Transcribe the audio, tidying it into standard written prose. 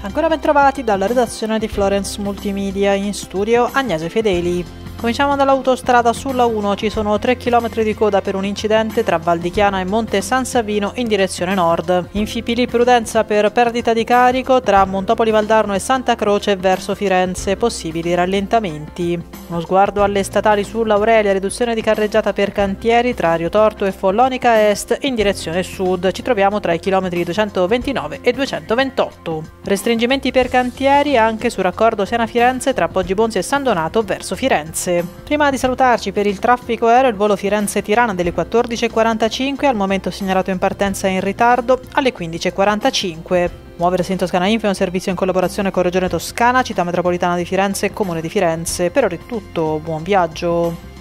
Ancora ben trovati dalla redazione di Florence Multimedia, in studio Agnese Fedeli. Cominciamo dall'autostrada sulla 1, ci sono 3 km di coda per un incidente tra Val di Chiana e Monte San Savino in direzione nord. In Fipili prudenza per perdita di carico tra Montopoli Valdarno e Santa Croce verso Firenze, possibili rallentamenti. Uno sguardo alle statali sull'Aurelia, riduzione di carreggiata per cantieri tra Riotorto e Follonica Est in direzione sud, ci troviamo tra i chilometri 229 e 228. Restringimenti per cantieri anche su raccordo Siena-Firenze tra Poggibonsi e San Donato verso Firenze. Prima di salutarci, per il traffico aereo il volo Firenze-Tirana delle 14.45 al momento segnalato in partenza in ritardo alle 15.45. Muoversi in Toscana Info è un servizio in collaborazione con Regione Toscana, Città Metropolitana di Firenze e Comune di Firenze. Per ora è tutto, buon viaggio!